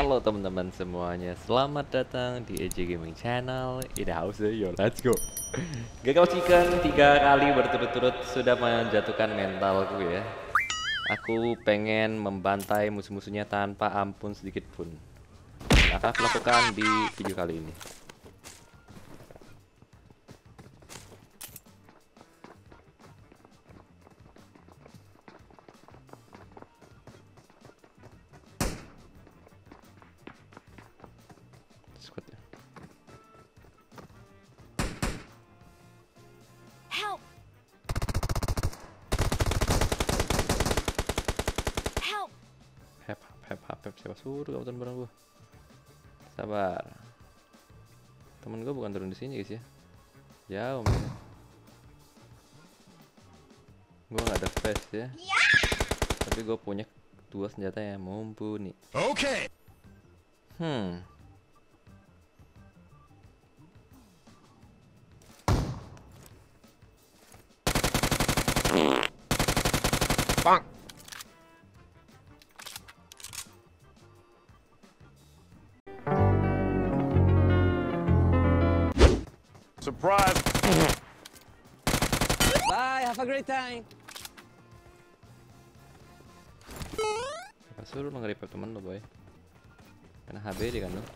Halo teman-teman semuanya, selamat datang di EJ Gaming Channel. In the house, yo let's go. Gagal chicken 3 kali berturut-turut sudah menjatuhkan mentalku ya. Aku pengen membantai musuh-musuhnya tanpa ampun sedikit pun. Akan aku lakukan di video kali ini. Squad ya. Help! Help! Hep, siapa suruh kamu turun bareng gua? Sabar. Temen gua bukan turun di sini guys ya. Jauh men. Gua nggak ada vest ya. Tapi gue punya 2 senjata yang mumpuni. Okay. Bonk. Surprise. Bye, have a great time. Apa suruh lo nge-revive temen lo boy? Karena HBD kan lo.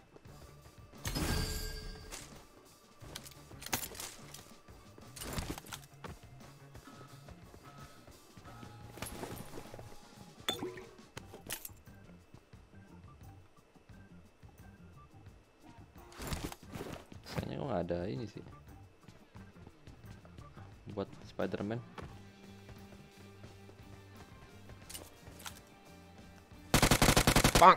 Sayangnya kok nggak ada ini sih buat Spider-Man. Bonk.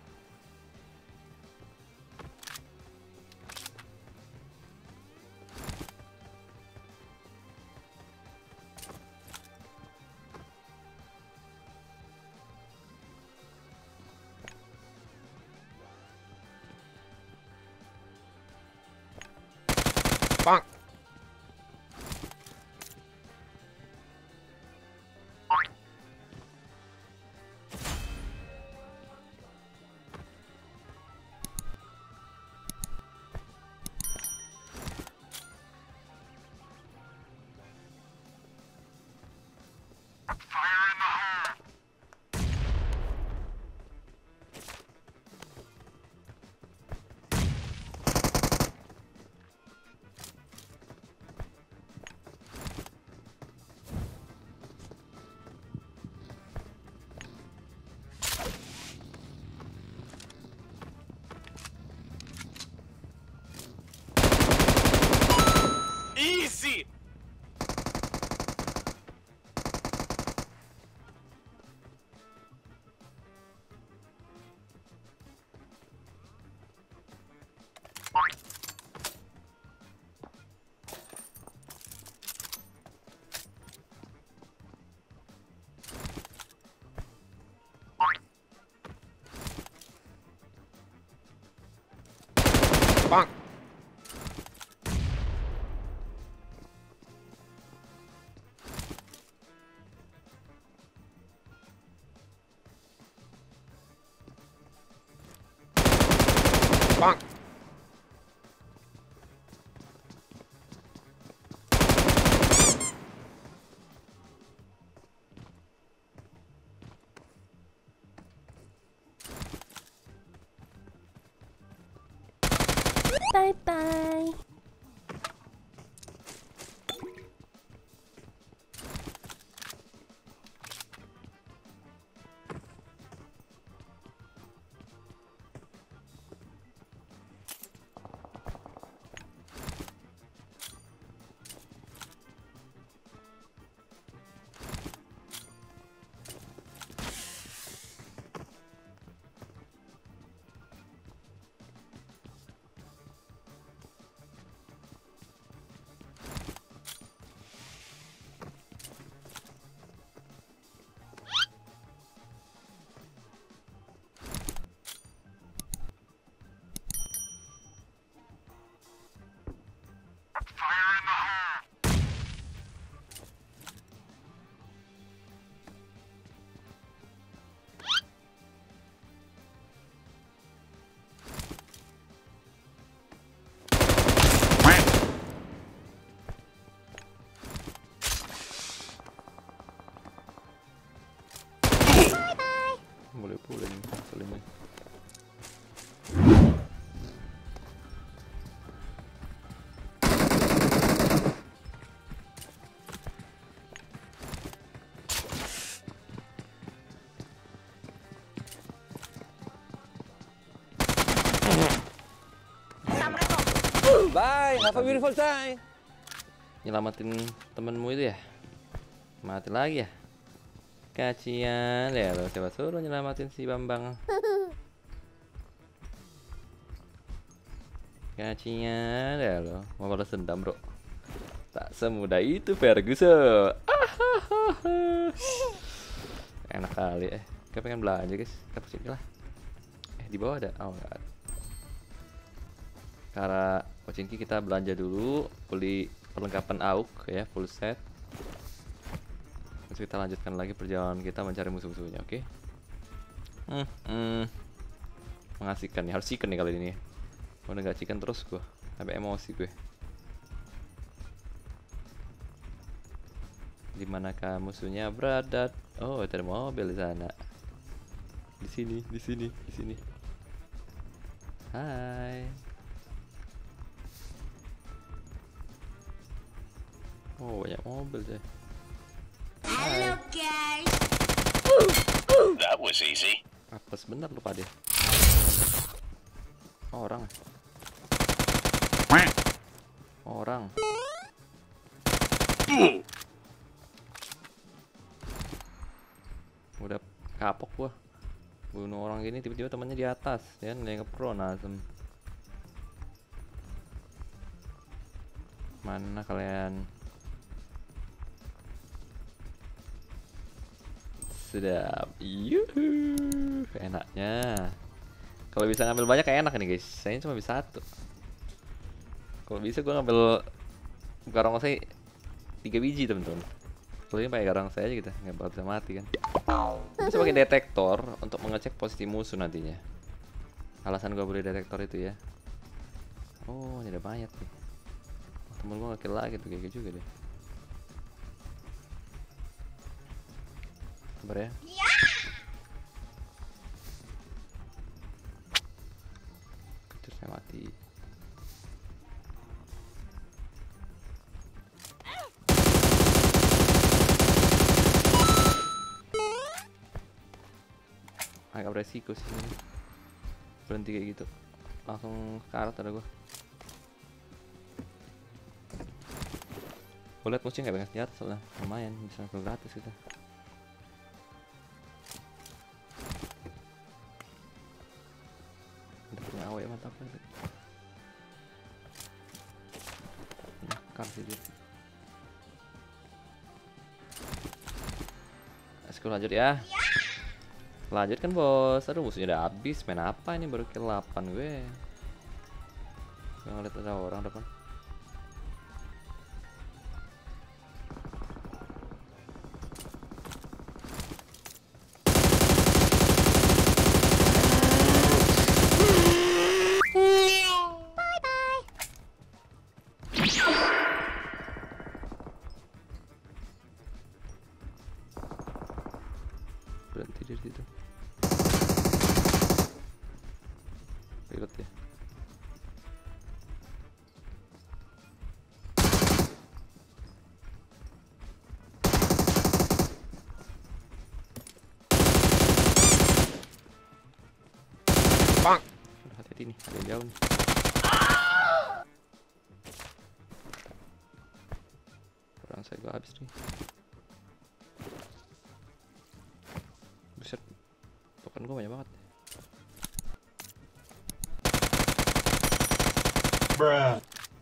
Bonk. Easy. Bonk. Bonk. Bye bye. Bye, have a beautiful time. Nyelamatin temenmu itu ya? Mati lagi ya? Kasian ya lo, siapa suruh nyelamatin si Bambang? Kasian ya lo, mau balas dendam bro. Tak semudah itu Ferguson. Enak kali Kita pengen belanja guys, kita kesini lah. Di bawah ada? Oh enggak ada. Karena Pochinki kita belanja dulu, beli perlengkapan AUK ya, full set. Terus kita lanjutkan lagi perjalanan kita mencari musuh-musuhnya, oke? Mengasihkan nih, harus chicken nih kali ini. Udah nggak chicken terus gua, sampai emosi gue. Dimanakah musuhnya berada? Oh, ada mobil di sana. Di sini, di sini, di sini. Hai. Oh, banyak mobil deh. Hello, guys. That was easy. Apes bener lupa dia. Orang. Orang. Udah kapok gua. Bunuh orang gini tiba-tiba temannya di atas, ya nggak ngepro nasem. Mana kalian? Sedap. Yuhu. Enaknya. Kalau bisa ngambil banyak kayak enak nih guys. Saya cuma bisa satu. Kalau bisa gua ngambil garong saya 3 biji teman-teman. Kalau ini pakai garong saya aja gitu, nggak bakal bisa mati kan. Bisa pakai detektor untuk mengecek posisi musuh nantinya. Alasan gua beli detektor itu ya. Oh, ini ada mayat nih. Temen gua nge-kill lagi tuh kayak juga deh. Sabar ya. Terus saya mati. Agak beresiko sih ini. Berhenti kayak gitu. Langsung karat ada gua. Gua liat musuhnya nggak pegang senjata soalnya lumayan bisa kill gratis kita. Udah punya AW mantap banget. Nakal sih dia. Let's go lanjut ya. Lanjut kan bos. Aduh musuhnya udah habis. Main apa ini baru kill 8 gue. Gue ngeliat ada orang depan. Berhenti dari situ. Reload ya. Bang. Udah hati-hati nih, ada yang jauh nih. Orang saya gua habis nih. Buset, token gua banyak banget. Bruh.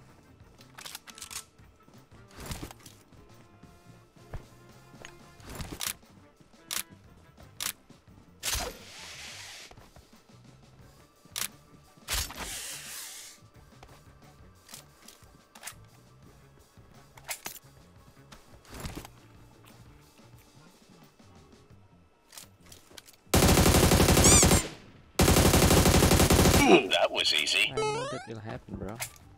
That was easy. I know that will happen, bro.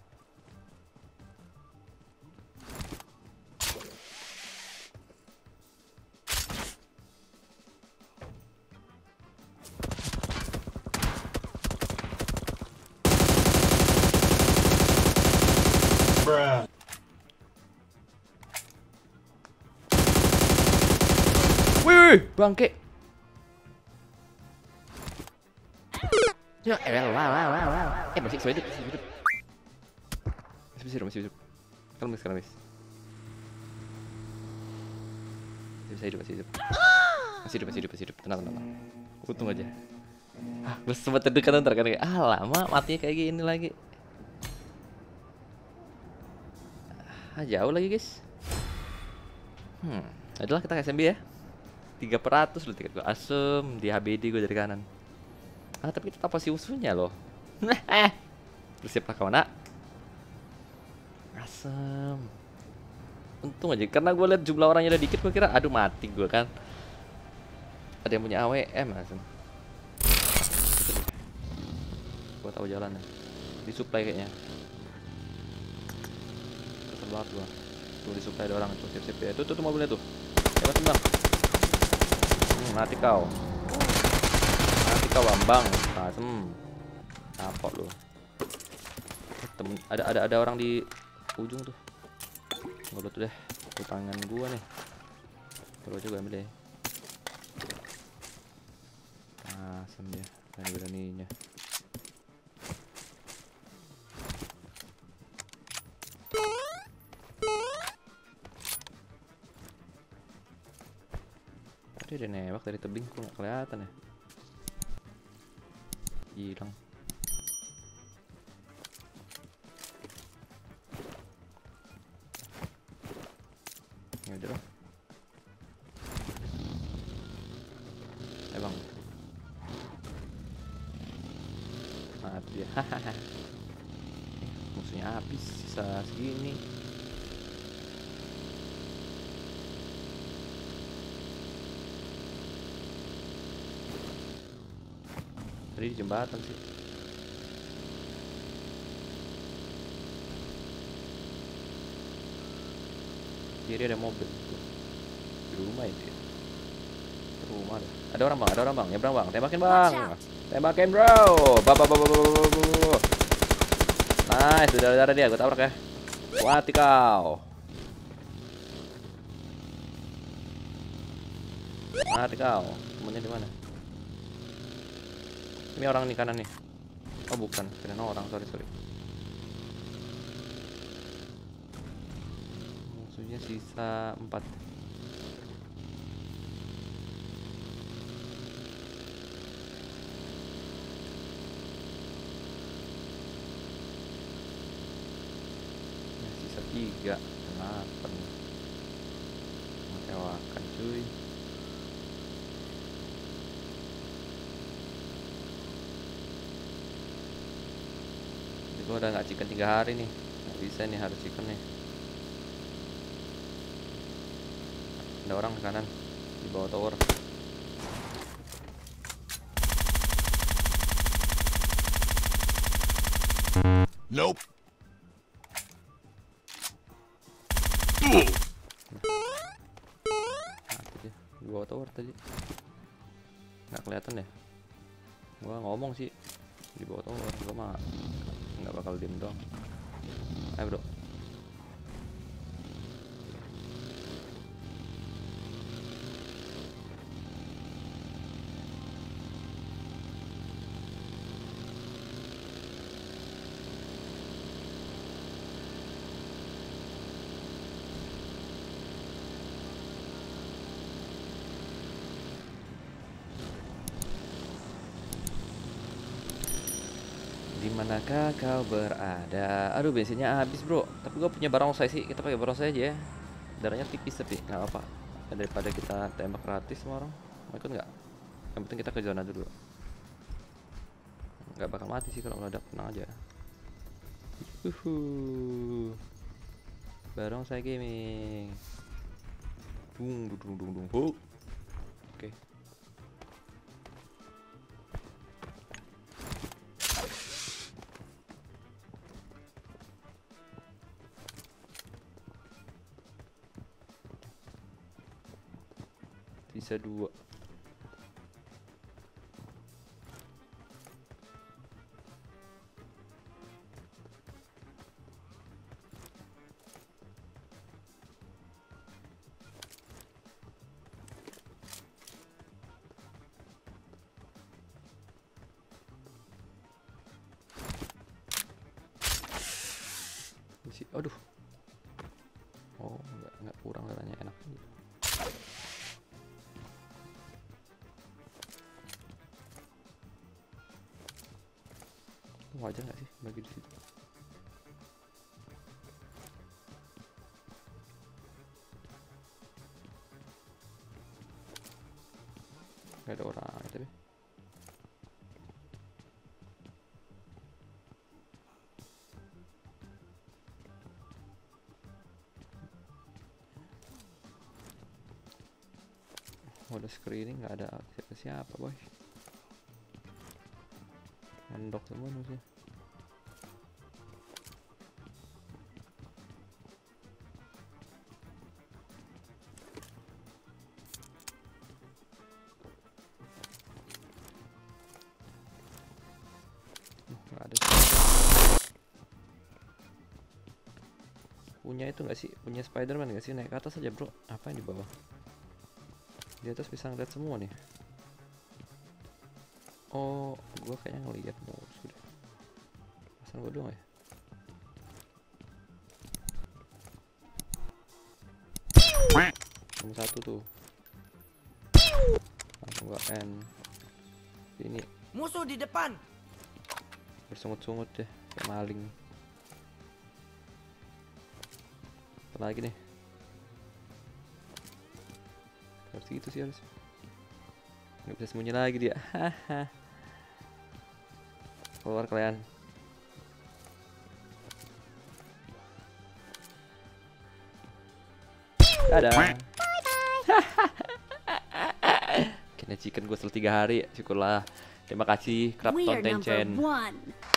Bruh. Wih, bangke. Ya, wow. Masih hidup. Masih hidup. Kalem, Miss. Masih hidup. Masih hidup. Tenang. Untung aja. Gue sempat terdekat ntar kan kayak lama matinya kayak gini lagi. Jauh lagi guys. Adalah kita ke SMB ya. 3% loh tiket gue. Asem di HBD gue dari kanan. Tapi kita pasti usunya loh. Bersiaplah kawan nak. Asem. Untung aja karena gue liat jumlah orangnya udah dikit, gue kira aduh mati gue kan. Ada yang punya AWM asem. Gue tahu jalannya. Disuplai kayaknya. Kesel banget gue. Tuh disuplai ada orang tuh, siap-siap ya. Tuh mobilnya tuh. Hebat bang. Mati kau Bambang. Asem. Kapok lu. Temen ada orang di ujung tuh. Ngobrol tuh deh. Di tangan gua nih. Terus aja gua ambil deh. Asem dia. Beraninya. Tadi ada nembak dari tebing, kok nggak kelihatan ya? Hilang. Ya udah lah. Bang. Mati dia. Musuhnya habis, sisa segini. Tadi di jembatan sih. Kiri ada mobil tuh. Di rumah itu. Rumah ada. Ada orang bang. Nyebrang bang. Tembakin bang. Tembakin bro. Nice, udah dia. Gue tabrak ya. Mati kau. Temennya di mana? Ini orang di kanan nih. Oh bukan, keren orang. Sorry. Musuhnya sisa 4. Sisa 3. Kenapa nih? Mengecewakan cuy. Gue udah nggak chicken 3 hari nih, nggak bisa nih, harus chicken nih. Ada orang di kanan di bawah tower. Nope. Mati dia di bawah tower tadi. Nggak kelihatan ya. Gua ngomong sih di bawah tower, gua mah nggak bakal diem dong. Ayo bro. Dimanakah kau berada? Aduh bensinnya habis bro. Tapi gua punya barongsai sih. Kita pakai barongsai aja ya. Darahnya tipis tapi nggak apa. Daripada kita tembak gratis sama orang. Mau ikut nggak? Yang penting kita ke zona dulu. Nggak bakal mati sih kalau meledak, tenang aja. Barongsai gaming. Dung. Oke. Bisa 2. Aduh. Oh, enggak kurang darahnya, enak. Wajar nggak sih bagi di situ? Nggak ada orang tapi. Mode screening nggak ada siapa boy. Mendok semua musuh. Nggak ada. Punya itu nggak sih? Punya Spiderman nggak sih? Naik ke atas aja bro. Apa yang di bawah? Di atas bisa ngeliat semua nih. Oh, gua kayaknya ngeliat musuh deh. Pasang gua doang ya. Nomor 1 tuh. Langsung gua end. Ini Musuh di depan. bersungut-sungut deh, kayak maling. Apa lagi nih? Harus gitu sih harus. Nggak bisa sembunyi lagi dia. Haha. Keluar kalian. Dadah. Kena chicken gue selama 3 hari. Syukurlah. Terima kasih Krapton We are number Tencent. 1.